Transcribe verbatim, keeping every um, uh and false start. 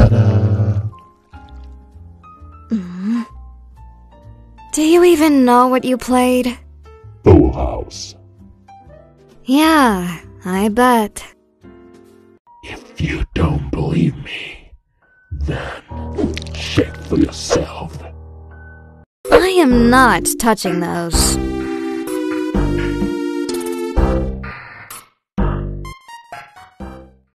Ta-da! Mm. Do you even know what you played? Full House. Yeah, I bet. If you don't believe me, then check for yourself. I am not touching those.